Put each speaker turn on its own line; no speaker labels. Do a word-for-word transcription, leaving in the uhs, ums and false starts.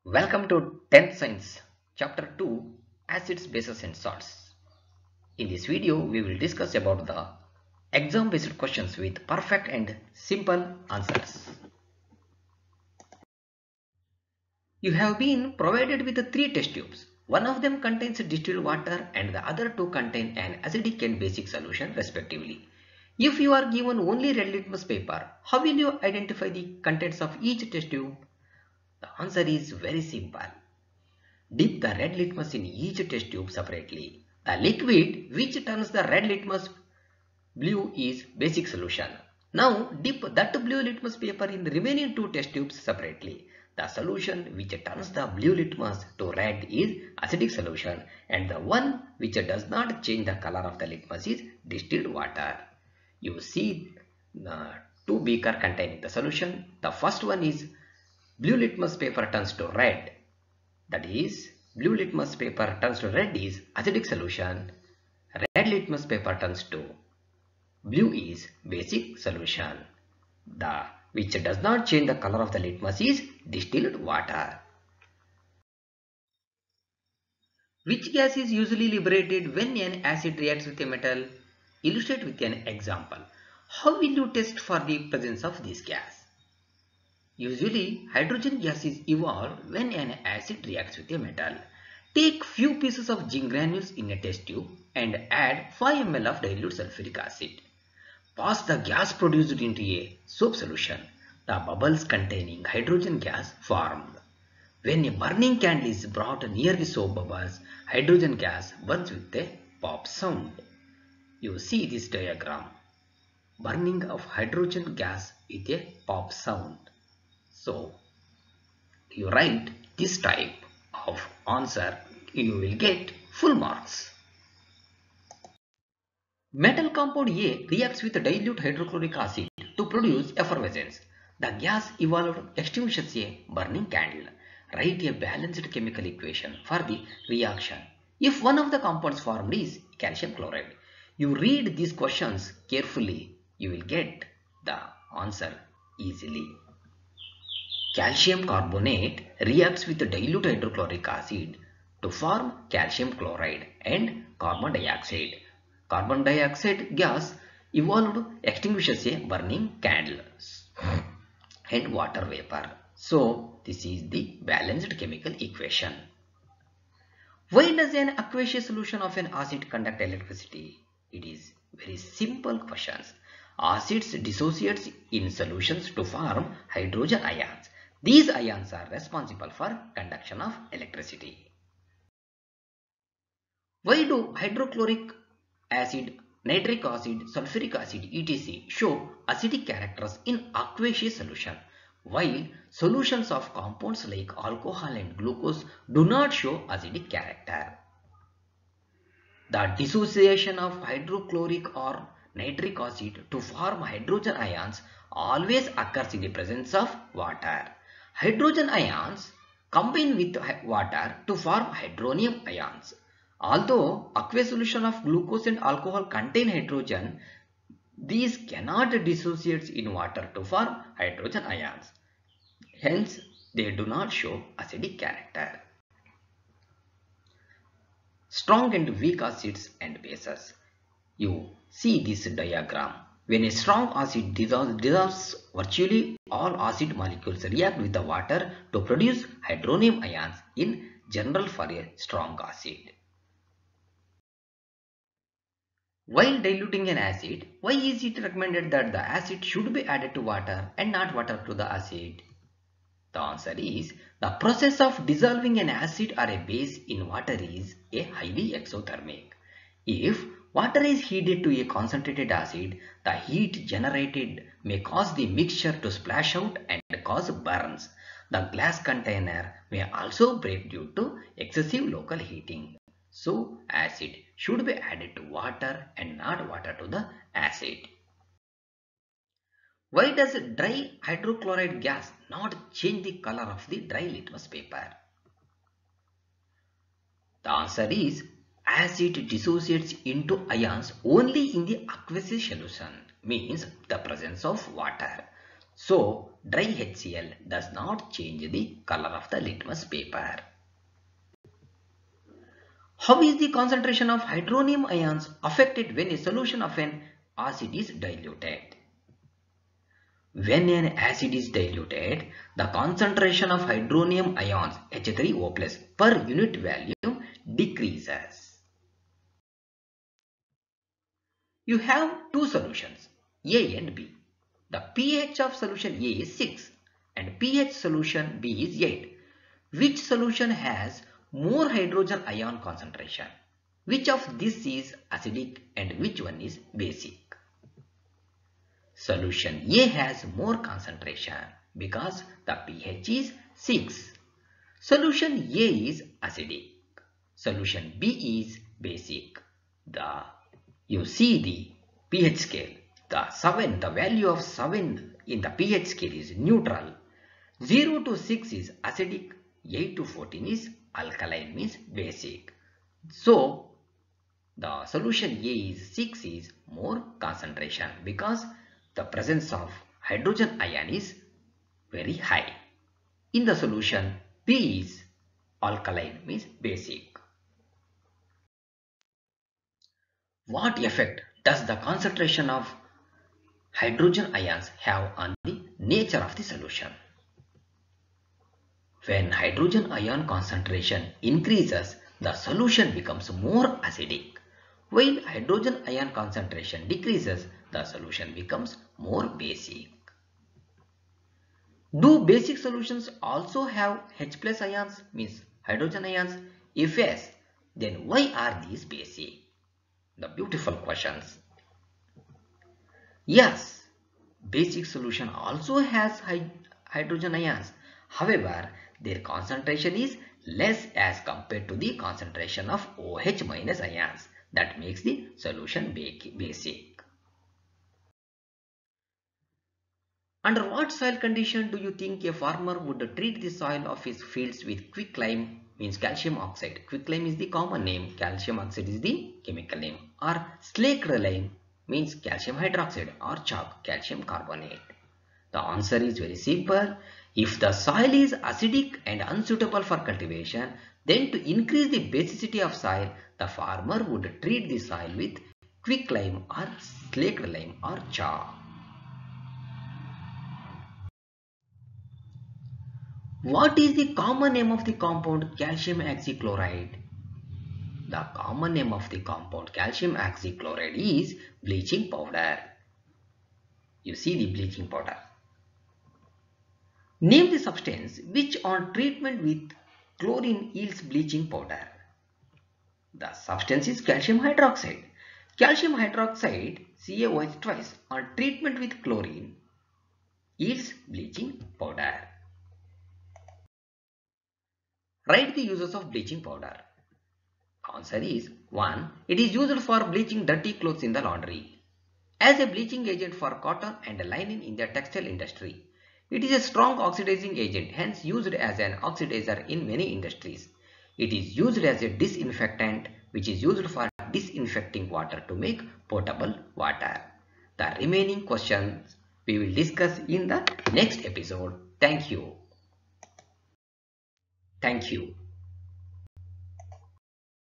Welcome to tenth Science, Chapter two, Acids, Bases and Salts. In this video, we will discuss about the exam-based questions with perfect and simple answers. You have been provided with three test tubes. One of them contains distilled water and the other two contain an acidic and basic solution respectively. If you are given only red litmus paper, how will you identify the contents of each test tube? The answer is very simple. Dip the red litmus in each test tube separately. The liquid which turns the red litmus blue is basic solution. Now dip that blue litmus paper in the remaining two test tubes separately. The solution which turns the blue litmus to red is acidic solution and the one which does not change the color of the litmus is distilled water. You see the two beaker containing the solution. The first one is blue litmus paper turns to red. That is, blue litmus paper turns to red is acidic solution. Red litmus paper turns to blue is basic solution. The which does not change the color of the litmus is distilled water. Which gas is usually liberated when an acid reacts with a metal? Illustrate with an example. How will you test for the presence of this gas? Usually, hydrogen gas is evolved when an acid reacts with a metal. Take few pieces of zinc granules in a test tube and add five milliliters of dilute sulfuric acid. Pass the gas produced into a soap solution. The bubbles containing hydrogen gas form. When a burning candle is brought near the soap bubbles, hydrogen gas burns with a pop sound. You see this diagram. Burning of hydrogen gas with a pop sound. So, you write this type of answer, you will get full marks. Metal compound A reacts with dilute hydrochloric acid to produce effervescence. The gas evolved extinguishes a burning candle. Write a balanced chemical equation for the reaction. If one of the compounds formed is calcium chloride, you read these questions carefully, you will get the answer easily. Calcium carbonate reacts with dilute hydrochloric acid to form calcium chloride and carbon dioxide. Carbon dioxide gas evolved extinguishes a burning candle and water vapor. So, this is the balanced chemical equation. Why does an aqueous solution of an acid conduct electricity? It is very simple questions. Acids dissociates in solutions to form hydrogen ions. These ions are responsible for conduction of electricity. Why do hydrochloric acid, nitric acid, sulfuric acid, et cetera show acidic characters in aqueous solution, while solutions of compounds like alcohol and glucose do not show acidic character? The dissociation of hydrochloric or nitric acid to form hydrogen ions always occurs in the presence of water. Hydrogen ions combine with water to form hydronium ions. Although aqueous solution of glucose and alcohol contain hydrogen, these cannot dissociate in water to form hydrogen ions. Hence, they do not show acidic character. Strong and weak acids and bases. You see this diagram. When a strong acid dissolves, dissolves, virtually all acid molecules react with the water to produce hydronium ions in general for a strong acid. While diluting an acid, why is it recommended that the acid should be added to water and not water to the acid? The answer is, the process of dissolving an acid or a base in water is a highly exothermic. If water is heated to a concentrated acid, the heat generated may cause the mixture to splash out and cause burns. The glass container may also break due to excessive local heating. So, acid should be added to water and not water to the acid. Why does dry hydrochloride gas not change the color of the dry litmus paper? The answer is, acid dissociates into ions only in the aqueous solution, means the presence of water. So dry HCl does not change the color of the litmus paper. How is the concentration of hydronium ions affected when a solution of an acid is diluted? When an acid is diluted, the concentration of hydronium ions H three O plus per unit volume decreases. You have two solutions, A and B. The pH of solution A is six and pH solution B is eight. Which solution has more hydrogen ion concentration? Which of this is acidic and which one is basic? Solution A has more concentration because the pH is six. Solution A is acidic. Solution B is basic. The you see the pH scale. The seven, the value of seven in the pH scale is neutral. zero to six is acidic. eight to fourteen is alkaline, means basic. So the solution A is six is more concentration because the presence of hydrogen ion is very high. In the solution B is alkaline, means basic. What effect does the concentration of hydrogen ions have on the nature of the solution? When hydrogen ion concentration increases, the solution becomes more acidic. While hydrogen ion concentration decreases, the solution becomes more basic. Do basic solutions also have H plus ions, means hydrogen ions? If yes, then why are these basic? The beautiful questions. Yes, basic solution also has hydrogen ions. However, their concentration is less as compared to the concentration of OH minus ions. That makes the solution basic. Under what soil condition do you think a farmer would treat the soil of his fields with quicklime, means calcium oxide? Quicklime is the common name, calcium oxide is the chemical name. Or slaked lime means calcium hydroxide, or chalk, calcium carbonate. The answer is very simple. If the soil is acidic and unsuitable for cultivation, then to increase the basicity of soil, the farmer would treat the soil with quicklime or slaked lime or chalk. What is the common name of the compound calcium oxychloride? The common name of the compound calcium oxychloride is bleaching powder. You see the bleaching powder. Name the substance which on treatment with chlorine yields bleaching powder. The substance is calcium hydroxide. Calcium hydroxide, CaOH twice, on treatment with chlorine yields bleaching powder. Write the uses of bleaching powder. Answer is one. It is used for bleaching dirty clothes in the laundry. As a bleaching agent for cotton and linen in the textile industry. It is a strong oxidizing agent, hence used as an oxidizer in many industries. It is used as a disinfectant, which is used for disinfecting water to make potable water. The remaining questions we will discuss in the next episode. Thank you. Thank you.